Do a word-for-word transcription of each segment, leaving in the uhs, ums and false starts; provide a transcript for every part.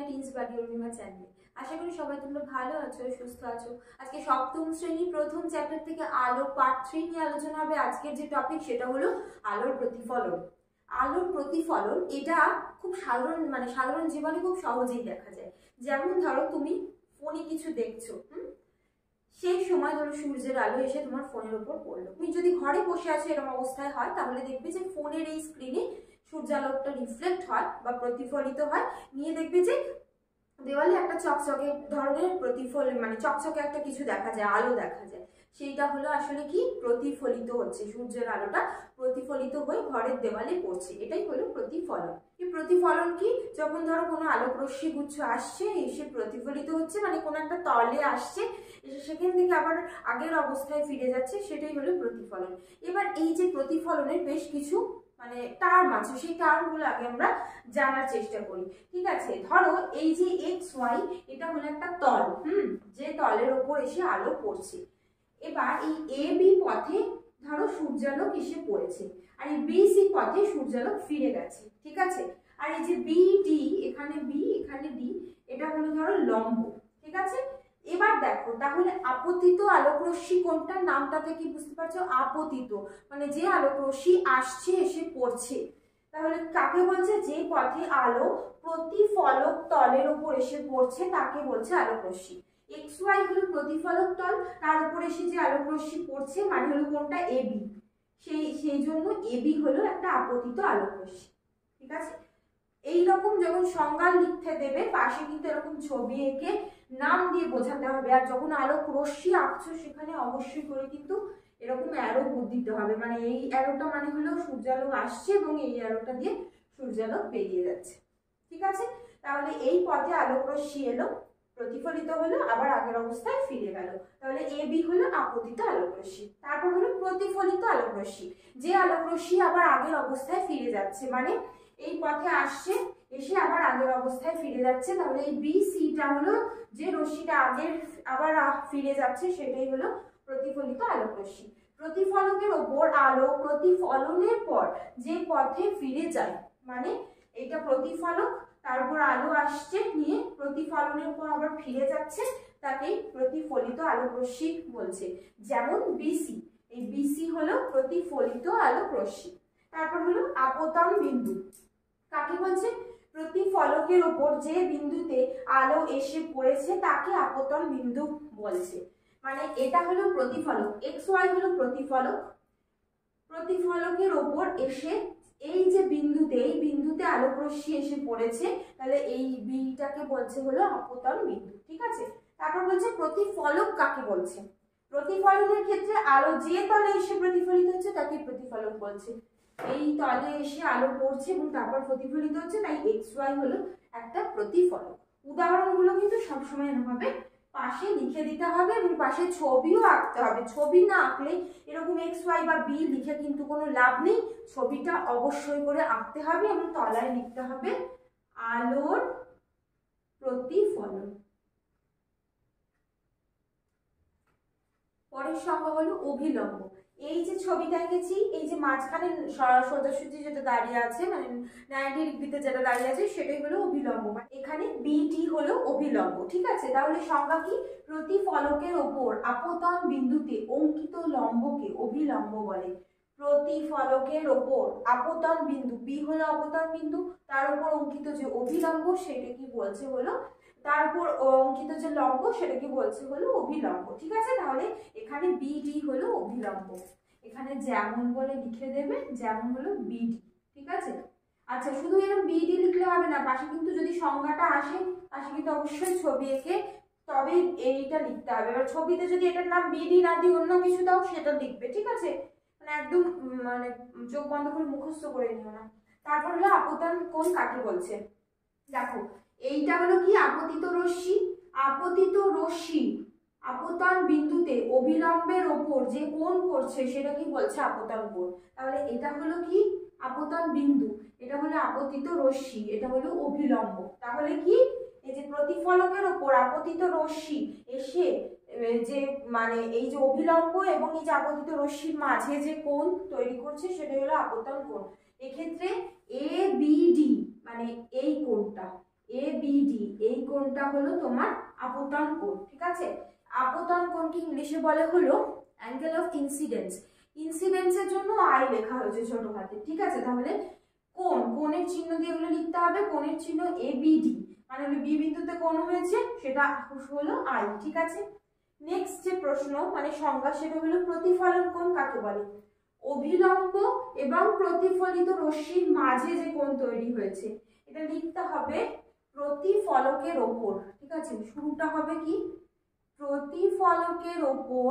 Teens বাড়ি অরুণিমা চ্যানেলে। আশা করি সবাই তোমরা ভালো আছো, সুস্থ আছো। আজকে সপ্তম শ্রেণী প্রথম চ্যাপ্টার থেকে আলো পার্ট থ্রি নিয়ে আলোচনা হবে। আজকের যে টপিক সেটা হলো আলোর প্রতিফলন। আলোর প্রতিফলন এটা খুব সাধারণ, মানে সাধারণ জীবনে খুব সহজেই দেখা যায়। যেমন ধরো তুমি ফোনে কিছু দেখছো, হুম সেই সময় ধরো সূর্যের আলো এসে তোমার ফোনের উপর পড়লো। তুমি যদি ঘরে বসে আছো এরকম অবস্থায় হয়, তাহলে দেখবে যে ফোনের এই স্ক্রিনে সূর্যালোকটা রিফ্লেক্ট হয় বা প্রতিফলিত হয়, নিয়ে দেখবে যে দেওয়ালে একটা চকচকে ধরনের প্রতিফলন, মানে চকচকে একটা কিছু দেখা যায়, আলো দেখা যায়। সেইটা হলো আসলে কি প্রতিফলিত হচ্ছে, সূর্যের আলোটা প্রতিফলিত হয়ে ঘরের দেওয়ালে পড়ছে, এটাই হলো প্রতিফলন। এই প্রতিফলন কি, যখন ধরো কোনো আলোক রশ্মি গুচ্ছ আসছে, এসে প্রতিফলিত হচ্ছে, মানে কোনো একটা তলে আসছে, এসে সেখান থেকে আবার আগের অবস্থায় ফিরে যাচ্ছে, সেটাই হলো প্রতিফলন। এবার এই যে প্রতিফলনের বেশ কিছু মানে টার্ম আছে, সেই টার্মগুলো আগে আমরা জানার চেষ্টা করি। ঠিক আছে, ধরো এই যে এক্স ওয়াই এটা হলো একটা তল, হুম যে তলের ওপর এসে আলো পড়ছে। এবার এই এ বি পথে ধরো সূর্যালোক এসে পড়েছে, আর এই বি সি পথে সূর্যালোক ফিরে গেছে। ঠিক আছে, আর এই যে বি ডি, এখানে বি এখানে ডি, এটা হলো ধরো লম্ব। ঠিক আছে, এবার দেখো তাহলে আপতিত আলোক রশ্মি কোনটা, নামটা থেকে বুঝতে পারছো, আপতিত মানে যে আলোক রশ্মি আসছে এসে পড়ছে। তাহলে কাকে বলছে, যে পথে আলো প্রতিফলক তলের উপর এসে পড়ছে তাকে বলছে আলোক রশ্মি। এক্স ওয়াই হলো প্রতিফলক তল, তার উপর এসে যে আলোক রশ্মি পড়ছে মানে হলো কোনটা, এ বি। সেই সেই জন্য এ বি হলো একটা আপতিত আলোক রশ্মি। ঠিক আছে, এইরকম যখন সংজ্ঞা লিখতে দেবে পাশে কিন্তু এরকম ছবি এঁকে নাম দিয়ে বোঝাতে হবে। আর যখন আলোক রশ্মি আঁকছো সেখানে অবশ্যই করে কিন্তু এরকম অ্যারো দিতে হবে, মানে এই অ্যারোটা মানে হলো সূর্যালোক আসছে এবং এই অ্যারোটা দিয়ে সূর্যালোক বেরিয়ে যাচ্ছে। ঠিক আছে, তাহলে এই পথে আলোক রশ্মি এলো, প্রতিফলিত হলো, আবার আগের অবস্থায় ফিরে গেল, তাহলে এ বি হলো আপতিত আলোক রশ্মি। তারপর হলো প্রতিফলিত আলোক রশ্মি, যে আলোক রশ্মি আবার আগের অবস্থায় ফিরে যাচ্ছে, মানে এই পথে আসছে এসে আবার আগের অবস্থায় ফিরে যাচ্ছে। তাহলে এই বি সিটা হলো যে রশ্মিটা আগের আবার ফিরে যাচ্ছে, সেটাই হলো প্রতিফলিত আলোক রশ্মি। প্রতিফলকের ওপর আলো প্রতিফলনের পর যে পথে ফিরে যায়, মানে এটা প্রতিফলক, তারপর আলো আসছে নিয়ে প্রতিফলনের পর আবার ফিরে যাচ্ছে, তাকেই প্রতিফলিত আলোক রশ্মি বলছে। যেমন বিসি, এই বিসি হলো প্রতিফলিত আলোক রশ্মি। তারপর হলো আপতন বিন্দু, কাকে বলছে, প্রতিফলকের ওপর যে বিন্দুতে আলো এসে পড়েছে তাকে আপতন বিন্দু বলছে। মানে এটা হলো প্রতিফলক, এক্স ওয়াই হলো প্রতিফলক, প্রতিফলকের ওপর এসে এই যে বিন্দুতে, এই বিন্দুতে আলোক রশ্মি এসে পড়েছে, তাহলে এই বিটাকে বলছে হলো আপতন বিন্দু। ঠিক আছে, তারপর বলছে প্রতিফলক কাকে বলছে, প্রতিফলনের ক্ষেত্রে আলো যে তলে এসে প্রতিফলিত হচ্ছে তাকে প্রতিফলক বলছে। এই তলে এসে আলো পড়ছে এবং তারপর প্রতিফলিত হচ্ছে, তাই এক্স ওয়াই হলো একটা প্রতিফলক। উদাহরণগুলো কিন্তু সবসময় এভাবে পাশে লিখে দিতে হবে এবং পাশে ছবিও আঁকতে হবে। ছবি না আঁকলে এরকম এক্স ওয়াই বা বি লিখে কিন্তু কোনো লাভ নেই, ছবিটা অবশ্যই করে আঁকতে হবে এবং তলায় লিখতে হবে আলোর প্রতিফলন। পরের সংজ্ঞা হলো অভিলম্ব। এই যে ছবিটা এঁকেছি, এই যে মাঝখানে সোজাসুজি যেটা দাঁড়িয়ে আছে, মানে নাইনটি ডিগ্রিতে যেটা দাঁড়িয়ে আছে সেটাই হলো অভিলম্ব, এখানে বিটি হলো অভিলম্ব। ঠিক আছে, তাহলে সংজ্ঞা কি, প্রতিফলকের ওপর আপতন বিন্দুতে অঙ্কিত লম্বকে অভিলম্ব বলে। প্রতিফলকের ওপর আপতন বিন্দু, বি হলো আপতন বিন্দু, তার উপর অঙ্কিত যে অভিলম্ব সেটা কি বলছে হলো, তার উপর অঙ্কিত যে লম্ব সেটাকে বলছে হলো অভিলম্ব। ঠিক আছে, তাহলে এখানে বিডি হলো অভিলম্ব, এখানে যেমন বলে লিখে দেবে, যেমন হলো বিডি। ঠিক আছে, আচ্ছা শুধু এরকম বিডি লিখলে হবে না, পাশে কিন্তু যদি সংজ্ঞাটা আসে পাশে কিন্তু অবশ্যই ছবি এঁকে তবে এইটা লিখতে হবে। এবার ছবিতে যদি এটার নাম বিডি না দিয়ে অন্য কিছু দাও সেটা লিখবে। ঠিক আছে, মানে একদম মানে চোখ বন্ধ করে মুখস্থ করে নিও না। তারপর হলো আপতন কোণ কাকে বলছে, দেখো এইটা হলো কি আপতিত রশ্মি, আপতিত রশ্মি আপতন বিন্দুতে অভিলম্বের ওপর যে কোণ করছে সেটা কি বলছে আপতন কোণ। তাহলে এটা হলো কি আপতন বিন্দু, এটা হলো আপতিত রশ্মি, এটা হলো অভিলম্ব। তাহলে কি, এই যে প্রতিফলকের ওপর আপতিত রশ্মি এসে যে মানে এই যে অভিলম্ব এবং এই যে আপতিত রশ্মির মাঝে যে কোণ তৈরি করছে সেটা হলো আপতন কোণ। এক্ষেত্রে এ বি ডি মানে এই কোণটা, এ বি ডি এই কোণটা হলো তোমার আপতন কোণ, ঠিক আছে। আপতন কোণকে ইংলিশে বলে হলো অ্যাঙ্গেল অফ ইনসিডেন্স। ইনসিডেন্সের জন্য আই লেখা হয়েছে ছোট হাতে, ঠিক আছে। তাহলে কোণ, কোণের চিহ্ন দিয়ে এগুলো লিখতে হবে। কোণের চিহ্ন এ বি ডি মানে হলো বি বিন্দুতে কোণ হয়েছে, সেটা হলো আই, ঠিক আছে। নেক্সট যে প্রশ্ন মানে সংজ্ঞা সেটা হলো প্রতিফলন কোণ কাকে বলে। অভিলম্ব এবং প্রতিফলিত রশ্মির মাঝে যে কোণ তৈরি হয়েছে এটা লিখতে হবে প্রতিফলকের ওপর, ঠিক আছে। শুরুটা হবে কি প্রতিফলকের ওপর,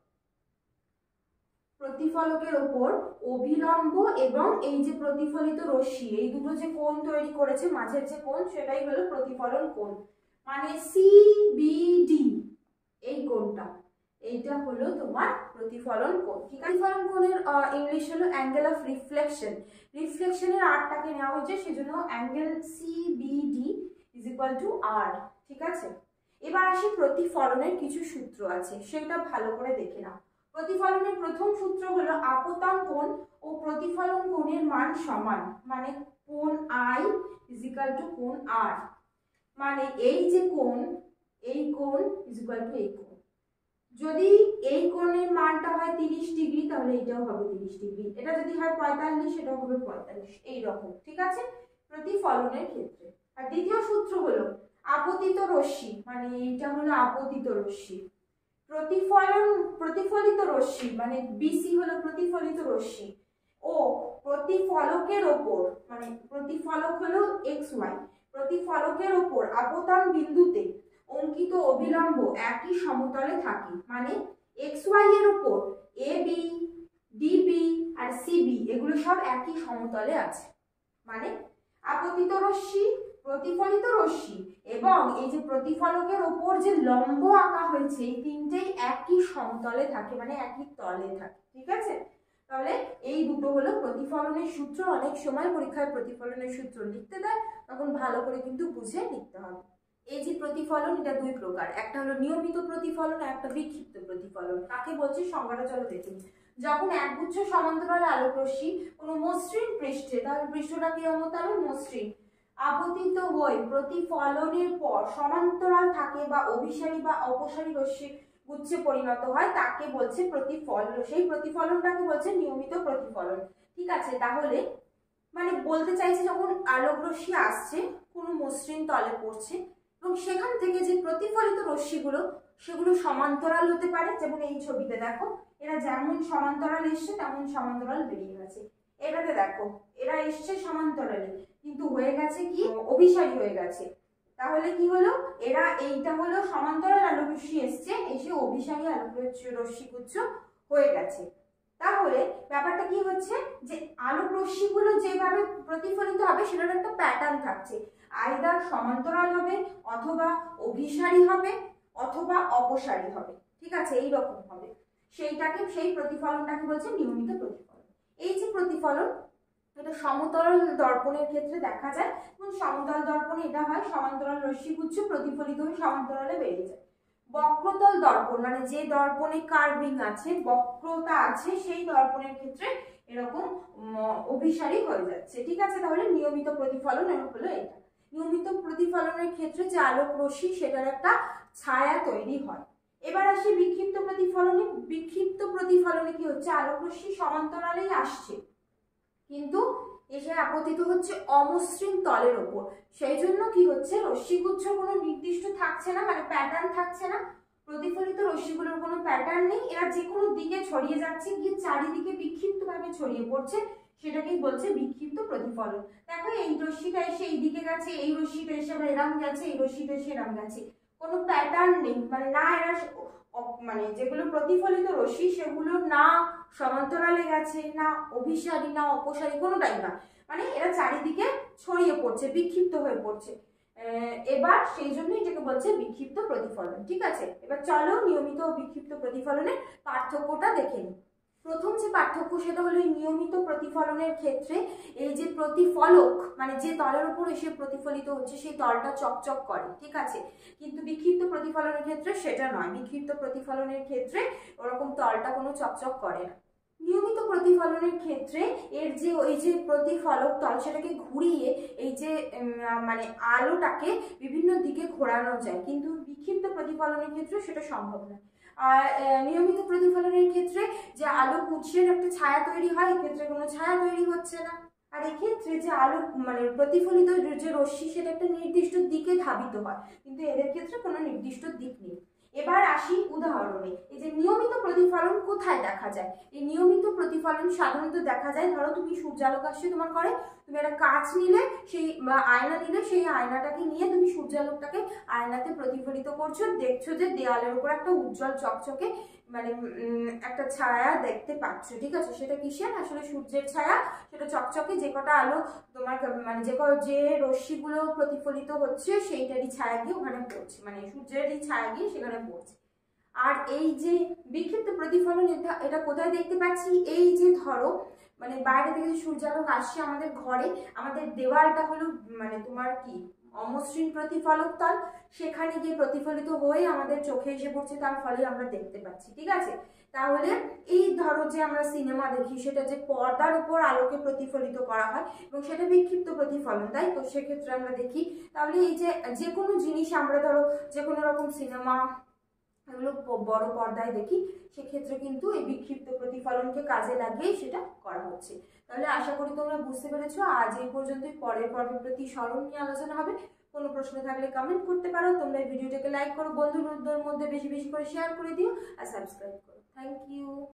প্রতিফলকের ওপর অভিলম্ব এবং এই যে প্রতিফলিত রশ্মি এই দুটো যে কোণ তৈরি করেছে মাঝের যে কোণ সেটাই হলো প্রতিফলন কোণ, মানে সি বি ডি এই কোণটা, এইটা হলো তোমার প্রতিফলন কোণ, ঠিক আছে। প্রতিফলন কোণের ইংলিশ হলো অ্যাঙ্গেল অফ রিফ্লেকশন। রিফ্লেকশনের আরটাকে নেওয়া হয়েছে সেজন্য angle C B D is equal to R, ঠিক আছে। এবার আসি প্রতিফলনের কিছু সূত্র আছে, সেটা ভালো করে দেখে নাও। প্রতিফলনের প্রথম সূত্র হলো আপতন কোণ ও প্রতিফলন কোণের মান সমান, মানে কোণ আই ইজ ইকুয়াল টু কোণ আর, মানে এই যে কোণ এই কোণ ইজ ইকুয়াল টু এই কোণ। যদি এই কোণের মানটা হয় তিরিশ ডিগ্রি তাহলে এটাও হবে তিরিশ ডিগ্রি, এটা যদি হয় পঁয়তাল্লিশ সেটাও হবে পঁয়তাল্লিশ, এইরকম, ঠিক আছে প্রতিফলনের ক্ষেত্রে। আর দ্বিতীয় সূত্র হলো আপতিত রশ্মি, মানে এইটা হলো আপতিত রশ্মি, প্রতিফলন প্রতিফলিত রশ্মি মানে বিসি হলো প্রতিফলিত রশ্মি ও প্রতিফলকের ওপর, মানে প্রতিফলক হলো এক্স ওয়াই, প্রতিফলকের ওপর আপতন বিন্দুতে অঙ্কিত অভিলম্ব একই সমতলে থাকে, মানে এক্স ওয়াই এর উপর এ বি ডিবি আর সিবি এগুলো সব একই সমতলে আছে, মানে আপতিত রশ্মি, প্রতিফলিত রশ্মি এবং এই যে প্রতিফলকের ওপর যে লম্ব আঁকা হয়েছে এই তিনটেই একই সমতলে থাকে, মানে একই তলে থাকে, ঠিক আছে। তাহলে এই দুটো হলো প্রতিফলনের সূত্র। অনেক সময় পরীক্ষায় প্রতিফলনের সূত্র লিখতে দেয়, তখন ভালো করে কিন্তু বুঝে লিখতে হবে। এই যে প্রতিফলন এটা দুই প্রকার, একটা হলো নিয়মিত প্রতিফলন আর একটা বিক্ষিপ্ত প্রতিফলন। কাকে বলছে সংজ্ঞাটা চলো দেখি। যখন একগুচ্ছ সমান্তরাল আলোক রশ্মি কোনো মসৃণ পৃষ্ঠে, তাহলে পৃষ্ঠটা কিরকম হতে হবে মসৃণ, আপতিত হয়ে প্রতিফলনের পর সমান্তরাল থাকে বা অভিসারী বা অপসারী রশ্মি গুচ্ছে পরিণত হয় তাকে বলছে প্রতিফলন, সেই প্রতিফলনটাকে বলছে নিয়মিত প্রতিফলন, ঠিক আছে। তাহলে মানে বলতে চাইছে যখন আলোক রশ্মি আসছে কোনো মসৃণ তলে পড়ছে এবং সেখান থেকে যে প্রতিফলিত রশ্মিগুলো সেগুলো সমান্তরাল হতে পারে, যেমন এই ছবিতে দেখো এরা যেমন সমান্তরাল এসছে তেমন সমান্তরাল বেরিয়ে গেছে, এটাতে দেখো এরা এসছে সমান্তরালে কিন্তু হয়ে গেছে কি অভিসারী হয়ে গেছে, তাহলে কি হলো এরা এইটা হলো সমান্তরাল আলোক রশ্মি এসছে এসে অভিসারী আলোক রশ্মিগুচ্ছ হয়ে গেছে। তাহলে ব্যাপারটা কি হচ্ছে যে আলোক রশ্মিগুলো যেভাবে প্রতিফলিত হবে সেটার একটা প্যাটার্ন থাকছে, আইদার সমান্তরাল হবে অথবা অভিসারী হবে অথবা অপসারী হবে, ঠিক আছে এইরকম হবে, সেইটাকে সেই প্রতিফলনটাকে বলছে নিয়মিত প্রতিফলন। এই যে প্রতিফলন এটা সমতল দর্পণের ক্ষেত্রে দেখা যায় এবং সমতল দর্পণে এটা হয় সমান্তরাল রশ্মিগুচ্ছ প্রতিফলিত হয়ে সমান্তরালে বেরিয়ে যায়। বক্রতল দর্পণ মানে যে দর্পণে কার্ভিং আছে বক্রতা আছে সেই দর্পণের ক্ষেত্রে এরকম অভিসারী হয়ে যাচ্ছে, ঠিক আছে। তাহলে নিয়মিত প্রতিফলন হলো এটা। নিয়মিত প্রতিফলনের ক্ষেত্রে যে আলোক রশ্মি সেটার একটা ছায়া তৈরি হয়। এবার আসি বিক্ষিপ্ত প্রতিফলনে। বিক্ষিপ্ত প্রতিফলনে কি হচ্ছে আলোক রশ্মি সমান্তরালেই আসছে কিন্তু এসে আপতিত হচ্ছে অমসৃণ তলের ওপর, সেই জন্য কি হচ্ছে রশ্মিগুচ্ছ কোনো নির্দিষ্ট থাকছে না, মানে প্যাটার্ন থাকছে না, প্রতিফলিত রশ্মিগুলোর কোনো প্যাটার্ন নেই, এরা যে কোনো দিকে ছড়িয়ে যাচ্ছে গিয়ে চারিদিকে বিক্ষিপ্তভাবে ছড়িয়ে পড়ছে, সেটাকেই বলছে বিক্ষিপ্ত প্রতিফলন। দেখো এই রশ্মিটা এসে এই দিকে গেছে, এই রশ্মিটা এসে আবার এরম গেছে, এই রশ্মিটা এসে এরম গেছে, কোনো প্যাটার্ন নেই, মানে না এরা মানে যেগুলো প্রতিফলিত রশ্মি সেগুলো না সমান্তরালে গেছে না অভিসারী না অপসারী কোনোটাই না, মানে এরা চারিদিকে ছড়িয়ে পড়ছে বিক্ষিপ্ত হয়ে পড়ছে, এবার সেই জন্য এটাকে বলছে বিক্ষিপ্ত প্রতিফলন, ঠিক আছে। এবার চলো নিয়মিত ও বিক্ষিপ্ত প্রতিফলনের পার্থক্যটা দেখে নিই। প্রথম যে পার্থক্য সেটা হলো নিয়মিত প্রতিফলনের ক্ষেত্রে এই যে প্রতিফলক মানে যে তলের উপর এসে প্রতিফলিত হচ্ছে সেই তলটা চকচক করে, ঠিক আছে, কিন্তু বিক্ষিপ্ত প্রতিফলনের ক্ষেত্রে সেটা নয়, বিক্ষিপ্ত প্রতিফলনের ক্ষেত্রে ওরকম তলটা কোনো চকচক করে না। নিয়মিত প্রতিফলন প্রতিফলনের ক্ষেত্রে এর যে ওই যে প্রতিফলক তল সেটাকে ঘুরিয়ে এই যে মানে আলোটাকে বিভিন্ন দিকে ঘোরানো যায়, কিন্তু বিক্ষিপ্ত প্রতিফলনের ক্ষেত্রে সেটা সম্ভব নয়। আর নিয়মিত প্রতিফলনের ক্ষেত্রে যে আলো উৎসের একটা ছায়া তৈরি হয়, এক্ষেত্রে কোনো ছায়া তৈরি হচ্ছে না। আর এক্ষেত্রে যে আলো মানে প্রতিফলিত যে রশ্মি সেটা একটা নির্দিষ্ট দিকে ধাবিত হয়, কিন্তু এদের ক্ষেত্রে কোনো নির্দিষ্ট দিক নেই। এবার আসি উদাহরণে। এই যে নিয়মিত প্রতিফলন কোথায় দেখা যায়? এই নিয়মিত প্রতিফলন সাধারণত দেখা যায়, ধরো তুমি সূর্যালোক আসছে তোমার ঘরে, তুমি একটা কাঁচ নিলে, সেই আয়না নিলে, সেই আয়নাটাকে নিয়ে তুমি সূর্যালোকটাকে আয়নাতে প্রতিফলিত করছো, দেখছো যে দেওয়ালের উপর একটা উজ্জ্বল চকচকে মানে একটা ছায়া দেখতে পাচ্ছ, ঠিক আছে? সেটা কিসের? আসলে সূর্যের ছায়া। সেটা চকচকে যে কটা আলো তোমার মানে যে যে রশ্মিগুলো প্রতিফলিত হচ্ছে সেইটারই ছায়া গিয়ে ওখানে পড়ছে, মানে সূর্যেরই ছায়া গিয়ে সেখানে পড়ছে। আর এই যে বিক্ষিপ্ত প্রতিফলন, এটা এটা কোথায় দেখতে পাচ্ছি? এই যে ধরো মানে বাইরে থেকে যে সূর্যালোক আসছে আমাদের ঘরে, আমাদের দেওয়ালটা হলো মানে তোমার কি অমসৃণ প্রতিফলক তল, সেখানে গিয়ে প্রতিফলিত হয়ে আমাদের চোখে এসে পড়ছে, তার ফলে আমরা দেখতে পাচ্ছি, ঠিক আছে? তাহলে এই ধরো যে আমরা সিনেমা দেখি, সেটা যে পর্দার উপর আলোকে প্রতিফলিত করা হয় এবং সেটা বিক্ষিপ্ত প্রতিফলন, তাই তো? সেক্ষেত্রে আমরা দেখি, তাহলে এই যে যে কোনো জিনিস আমরা ধরো যে কোনো রকম সিনেমা এগুলো বড় পর্দায় দেখি, সেক্ষেত্রে কিন্তু এই বিক্ষিপ্ত প্রতিফলনকে কাজে লাগিয়ে সেটা করা হচ্ছে। তাহলে আশা করি তোমরা বুঝতে পেরেছো। আজ এই পর্যন্তই, পরের পর্বে প্রতিসরণ নিয়ে আলোচনা হবে। কোনো প্রশ্ন থাকলে কমেন্ট করতে পারো। তোমরা এই ভিডিওটাকে লাইক করো, বন্ধুদের মধ্যে বেশি বেশি করে শেয়ার করে দিও আর সাবস্ক্রাইব করো। Thank you.